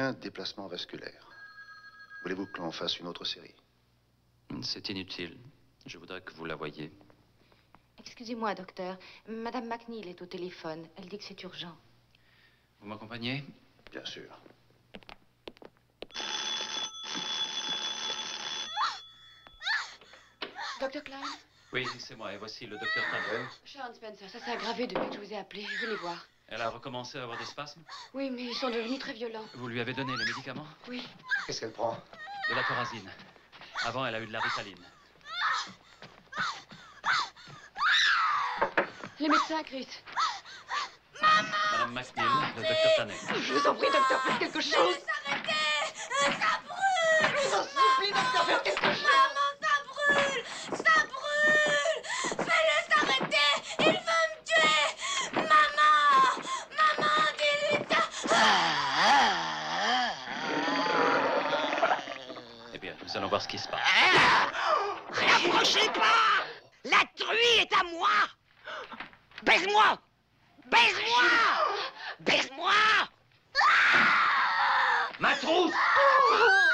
aucun déplacement vasculaire. Voulez-vous que l'on fasse une autre série? C'est inutile. Je voudrais que vous la voyiez. Excusez-moi, docteur. Madame McNeil est au téléphone. Elle dit que c'est urgent. Vous m'accompagnez? Bien sûr. Docteur Klein? Oui, c'est moi. Et voici le docteur Tanner. Sharon Spencer, ça s'est aggravé depuis que je vous ai appelé. Venez voir. Elle a recommencé à avoir des spasmes? Oui, mais ils sont devenus très violents. Vous lui avez donné les médicaments? Oui. Qu'est-ce qu'elle prend? De la thorazine. Avant, elle a eu de la ritaline. Les médecins, Chris. Madame McNeil, le docteur Tanner. Je vous en prie, docteur, faites quelque chose. Arrêtez! Ça brûle! Je vous en supplie, docteur, faites quelque chose. Maman, ça brûle! Ça brûle! Fais-le s'arrêter! Il veut me tuer! Maman! Maman, dis-lui ça! Eh bien, nous allons voir ce qui se passe. N'approchez pas! La truie est à moi! Baise-moi! Baise-moi! Baise-moi! Ma trousse!